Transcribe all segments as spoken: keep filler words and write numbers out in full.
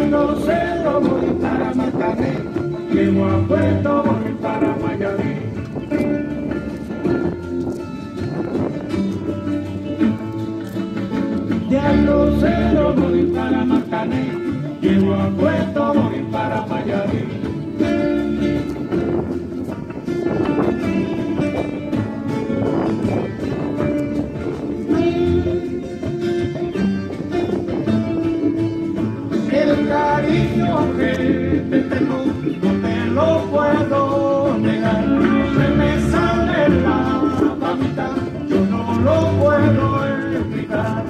Alto Cero voy para Marcané, llego a Puerto voy para Mayarí. De Alto Cero voy para Marcané, llego a Puerto voy para Mayarí. El cariño que te tengo no te lo puedo negar, se me sale la babita, yo no lo puedo explicar.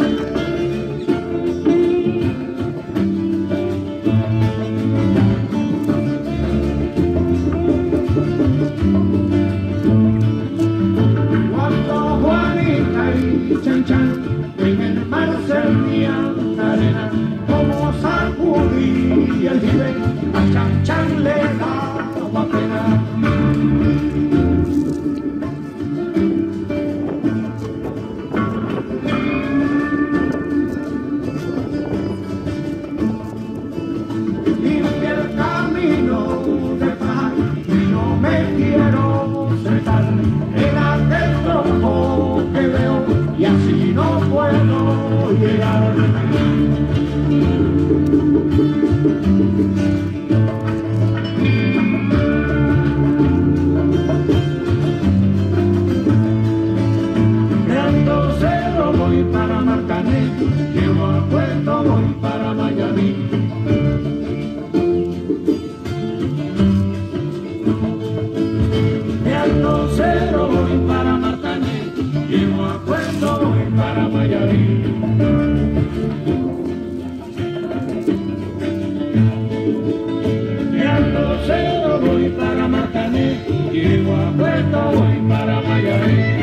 Cuando Juanita y Chan Chan en el mar servían arena, como sacudía el jibe, a Chan Chan le daba pena. Limpia el camino de paz y no me quiero sentar en aquel tronco que veo y así no puedo llegar. De Alto Cero voy para Marcané, llego a Puerto voy para Mayarí. De Alto Cero voy para Marcané, llego a Puerto voy para Mayarí. De Alto Cero voy para Marcané, llego a Puerto voy para Mayarí.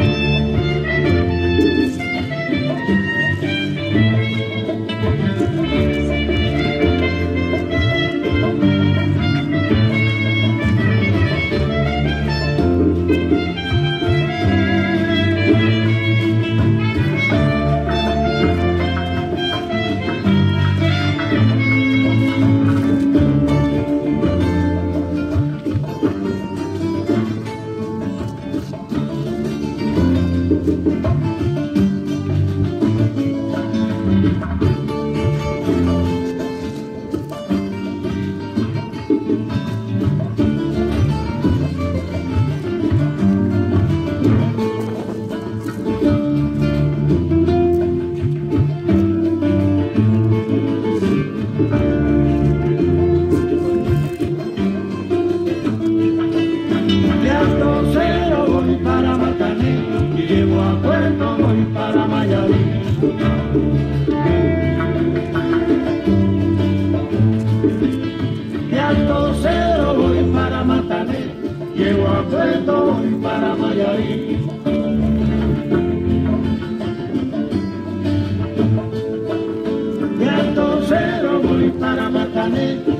De Alto Cero voy para Marcané, llego a Puerto voy para Mayarí. De Alto Cero voy para Marcané, llego a Puerto voy para Mayarí. De Alto Cero voy para Marcané,